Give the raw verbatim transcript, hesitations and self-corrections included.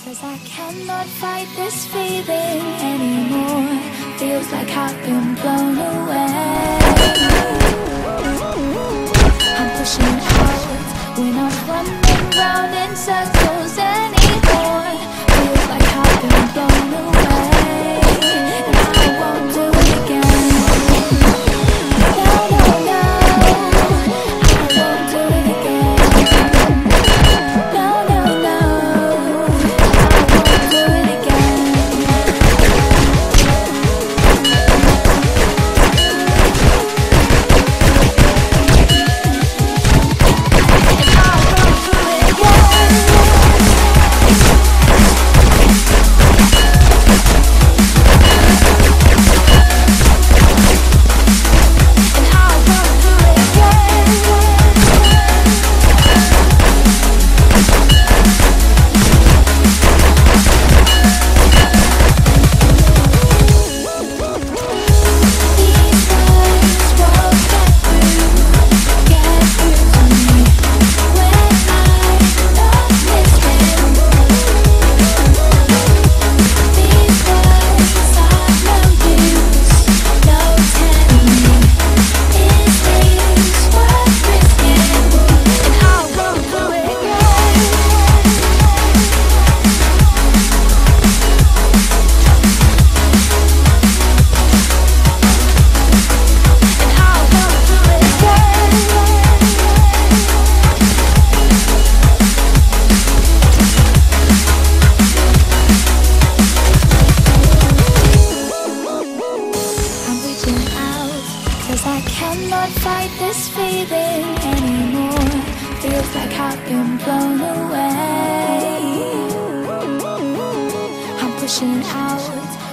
'Cause I cannot fight this feeling anymore. Feels like I've been blown away. I'm pushing out, we're not running round in circles anymore. Feels like I've been blown away, and I won't do it again. No, no, no, I won't do it again. No, no, no, I won't do it again. And I won't do it I cannot fight this feeling anymore. Feels like I've been blown away. I'm pushing out,